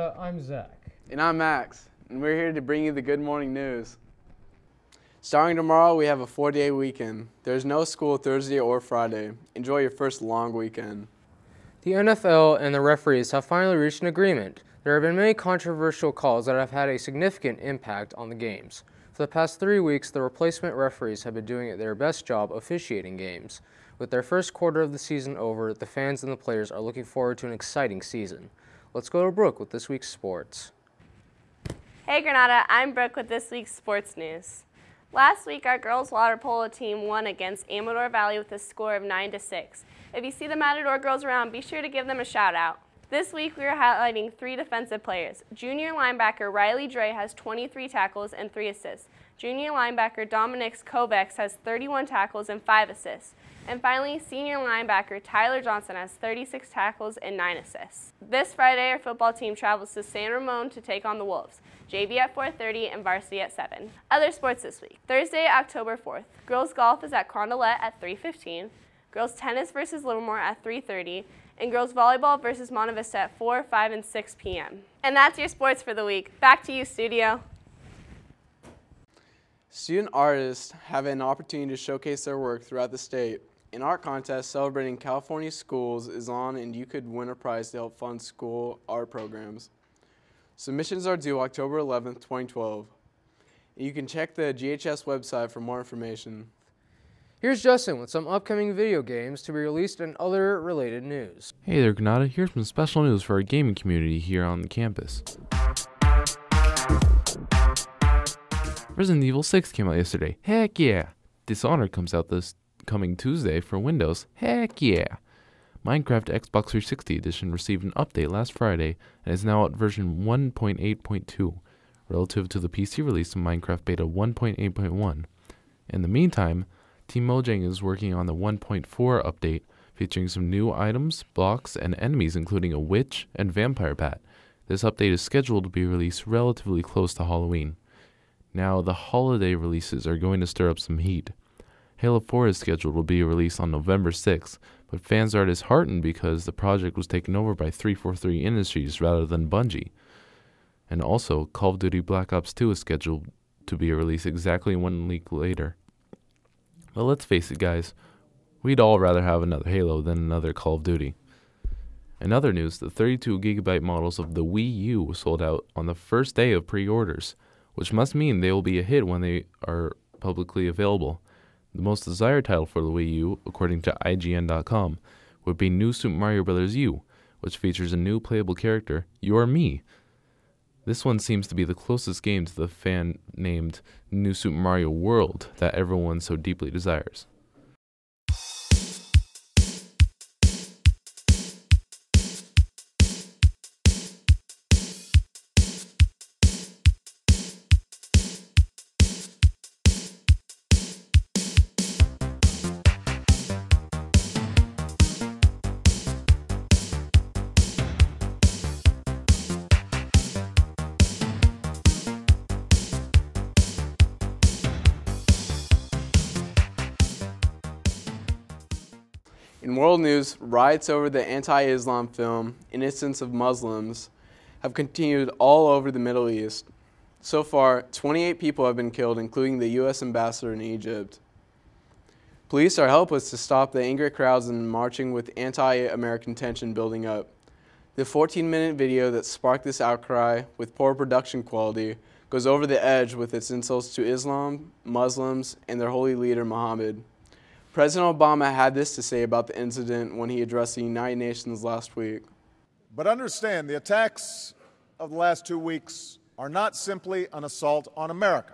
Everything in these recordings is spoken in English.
Granada, I'm Zach. And I'm Max, and we're here to bring you the good morning news. Starting tomorrow, we have a 4-day weekend. There's no school Thursday or Friday. Enjoy your first long weekend. The NFL and the referees have finally reached an agreement. There have been many controversial calls that have had a significant impact on the games. For the past 3 weeks, the replacement referees have been doing their best job officiating games. With their first quarter of the season over, the fans and the players are looking forward to an exciting season. Let's go to Brooke with this week's sports. Hey Granada, I'm Brooke with this week's sports news. Last week, our girls water polo team won against Amador Valley with a score of 9-6. If you see the Matador girls around, be sure to give them a shout out. This week, we are highlighting 3 defensive players. Junior linebacker Riley Dre has 23 tackles and 3 assists. Junior linebacker Dominic Kovacs has 31 tackles and 5 assists. And finally, senior linebacker Tyler Johnson has 36 tackles and 9 assists. This Friday, our football team travels to San Ramon to take on the Wolves. JV at 4:30 and varsity at 7. Other sports this week. Thursday, October 4th. Girls golf is at Carondelet at 3:15. Girls tennis versus Livermore at 3:30. And girls volleyball versus Monte Vista at 4, 5, and 6 p.m. And that's your sports for the week. Back to you, studio. Student artists have an opportunity to showcase their work throughout the state. An art contest celebrating California schools is on, and you could win a prize to help fund school art programs. Submissions are due October 11th, 2012. You can check the GHS website for more information. Here's Justin with some upcoming video games to be released and other related news. Hey there, Granada. Here's some special news for our gaming community here on the campus. Resident Evil 6 came out yesterday. Heck yeah! Dishonored comes out this coming Tuesday for Windows. Heck yeah! Minecraft Xbox 360 Edition received an update last Friday and is now at version 1.8.2, relative to the PC release of Minecraft Beta 1.8.1. In the meantime, Team Mojang is working on the 1.4 update, featuring some new items, blocks, and enemies including a witch and vampire bat. This update is scheduled to be released relatively close to Halloween. Now, the holiday releases are going to stir up some heat. Halo 4 is scheduled to be released on November 6th, but fans are disheartened because the project was taken over by 343 Industries rather than Bungie. And also, Call of Duty Black Ops 2 is scheduled to be released exactly 1 week later. But let's face it, guys, we'd all rather have another Halo than another Call of Duty. In other news, the 32GB models of the Wii U sold out on the first day of pre-orders, which must mean they will be a hit when they are publicly available. The most desired title for the Wii U, according to IGN.com, would be New Super Mario Bros. U, which features a new playable character, You're Me. This one seems to be the closest game to the fan-named New Super Mario World that everyone so deeply desires. In world news, riots over the anti-Islam film Innocence of Muslims have continued all over the Middle East. So far, 28 people have been killed, including the U.S. ambassador in Egypt. Police are helpless to stop the angry crowds and marching with anti-American tension building up. The 14-minute video that sparked this outcry, with poor production quality, goes over the edge with its insults to Islam, Muslims, and their holy leader Muhammad. President Obama had this to say about the incident when he addressed the United Nations last week. But understand, the attacks of the last 2 weeks are not simply an assault on America.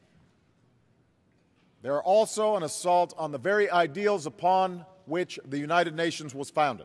They are also an assault on the very ideals upon which the United Nations was founded.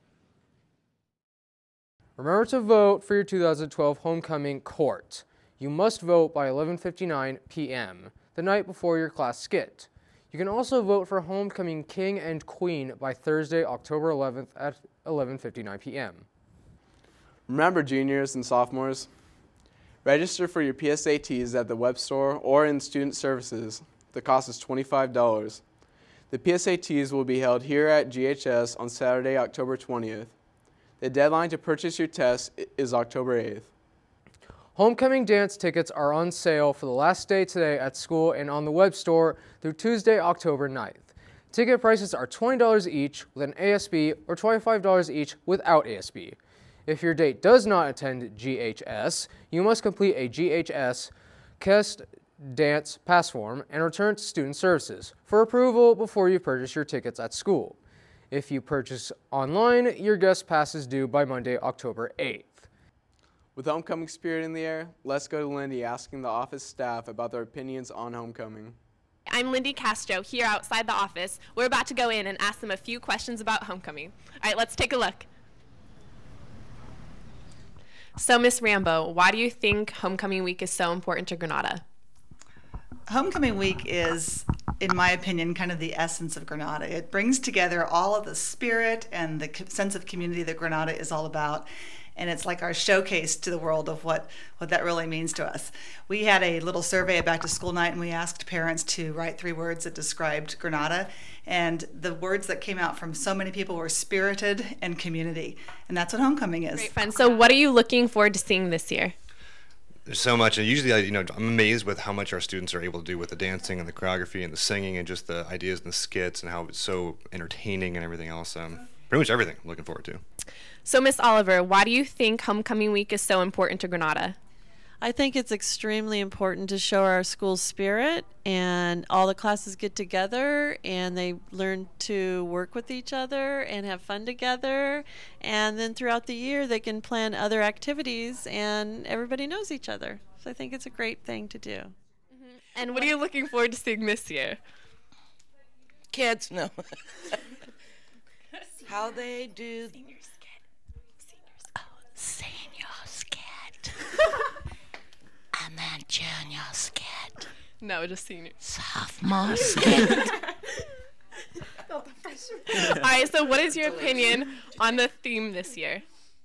Remember to vote for your 2012 homecoming court. You must vote by 11:59 p.m., the night before your class skit. You can also vote for homecoming king and queen by Thursday, October 11th at 11:59 p.m. Remember, juniors and sophomores, register for your PSATs at the web store or in student services. The cost is $25. The PSATs will be held here at GHS on Saturday, October 20th. The deadline to purchase your test is October 8th. Homecoming dance tickets are on sale for the last day today at school and on the web store through Tuesday, October 9th. Ticket prices are $20 each with an ASB or $25 each without ASB. If your date does not attend GHS, you must complete a GHS KEST dance pass form and return to Student Services for approval before you purchase your tickets at school. If you purchase online, your guest pass is due by Monday, October 8th. With homecoming spirit in the air, let's go to Lindy asking the office staff about their opinions on homecoming. I'm Lindy Castro here outside the office. We're about to go in and ask them a few questions about homecoming. All right, let's take a look. So, Miss Rambo, why do you think homecoming week is so important to Granada? Homecoming week is, in my opinion, kind of the essence of Granada. It brings together all of the spirit and the sense of community that Granada is all about. And it's like our showcase to the world of what that really means to us. We had a little survey at back to school night, and we asked parents to write 3 words that described Granada. And the words that came out from so many people were spirited and community. And that's what homecoming is. Great fun. So what are you looking forward to seeing this year? There's so much, and usually, I'm amazed with how much our students are able to do with the dancing and the choreography and the singing and just the ideas and the skits and how it's so entertaining and everything else. Pretty much everything I'm looking forward to. So, Miss Oliver, why do you think homecoming week is so important to Granada? I think it's extremely important to show our school's spirit, and all the classes get together and they learn to work with each other and have fun together, and then throughout the year they can plan other activities and everybody knows each other. So I think it's a great thing to do. And what are you looking forward to seeing this year? Kids, no. How they do. Senior skit. And then junior skit. No, just senior. Sophomore skit. All right, so what is your opinion on the theme this year?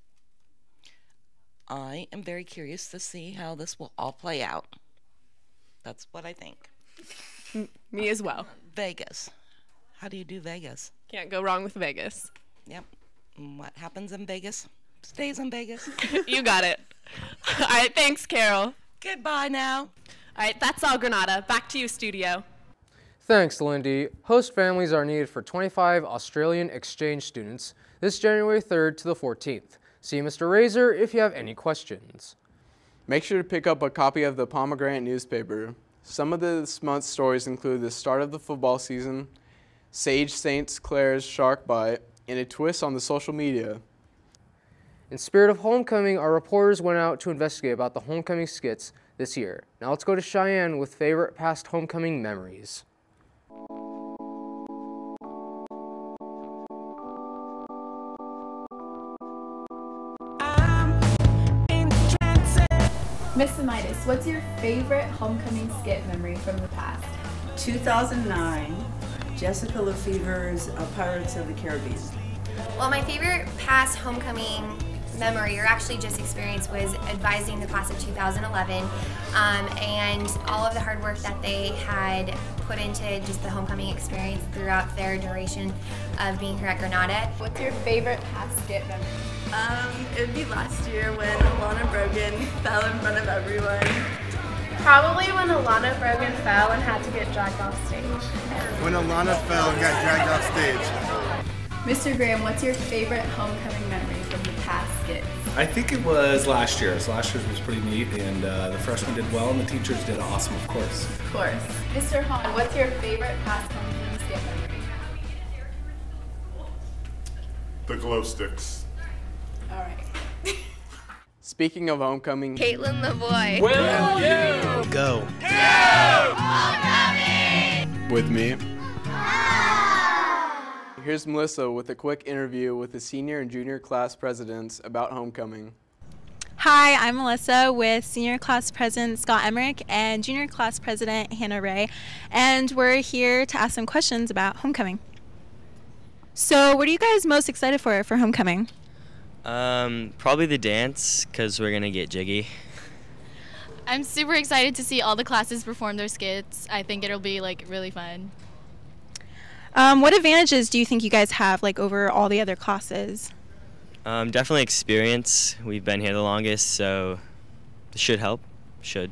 I am very curious to see how this will all play out. That's what I think. Me as well. Vegas. How do you do Vegas? Can't go wrong with Vegas. Yep. What happens in Vegas stays in Vegas. You got it. All right, thanks, Carol. Goodbye now. All right, that's all, Granada. Back to you, studio. Thanks, Lindy. Host families are needed for 25 Australian exchange students this January 3rd to the 14th. See Mr. Razor if you have any questions. Make sure to pick up a copy of the Pomegranate newspaper. Some of this month's stories include the start of the football season, Sage St. Clair's shark bite, and a twist on the social media. In spirit of homecoming, our reporters went out to investigate about the homecoming skits this year. Now let's go to Cheyenne with favorite past homecoming memories. Miss Semitis, what's your favorite homecoming skit memory from the past? 2009, Jessica Lefever's Pirates of the Caribbean. Well, my favorite past homecoming memory, or actually just experience, was advising the class of 2011 and all of the hard work that they had put into just the homecoming experience throughout their duration of being here at Granada. What's your favorite past skit memory? It would be last year when Alana Brogan fell in front of everyone. Probably when Alana Brogan fell and had to get dragged off stage. When Alana fell and got dragged off stage. Mr. Graham, what's your favorite homecoming memory from the past skits? I think it was last year's. Last year's was pretty neat, and the freshmen did well, and the teachers did awesome, of course. Of course. Mr. Hahn, what's your favorite past homecoming skit memory? The glow sticks. All right. Speaking of homecoming, Caitlin the boy. Will you go to homecoming with me? Here's Melissa with a quick interview with the senior and junior class presidents about homecoming. Hi, I'm Melissa with Senior Class President Scott Emmerich and Junior Class President Hannah Ray, and we're here to ask some questions about homecoming. So, what are you guys most excited for homecoming? Probably the dance, because we're going to get jiggy. I'm super excited to see all the classes perform their skits. I think it'll be really fun. What advantages do you think you guys have over all the other classes? Definitely experience. We've been here the longest, so it should help. Should.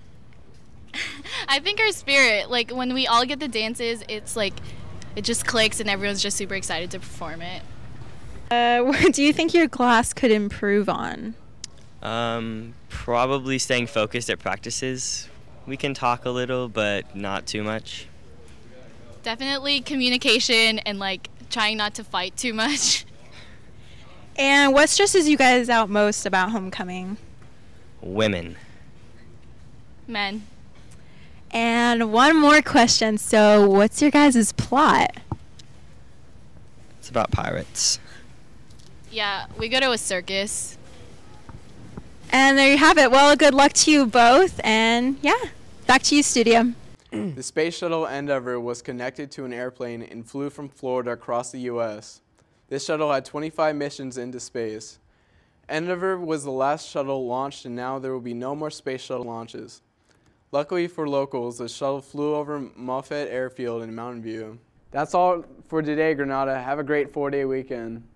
I think our spirit, like when we all get the dances, it's like it just clicks and everyone's just super excited to perform it. What do you think your class could improve on? Probably staying focused at practices. We can talk a little, but not too much. Definitely communication and like trying not to fight too much. And what stresses you guys out most about homecoming? Women. Men. And one more question. So, what's your guys' plot? It's about pirates. Yeah, we go to a circus. And there you have it. Well, good luck to you both. And yeah, back to you, studio. The Space Shuttle Endeavour was connected to an airplane and flew from Florida across the U.S. This shuttle had 25 missions into space. Endeavour was the last shuttle launched, and now there will be no more space shuttle launches. Luckily for locals, the shuttle flew over Moffett Airfield in Mountain View. That's all for today, Granada. Have a great 4-day weekend.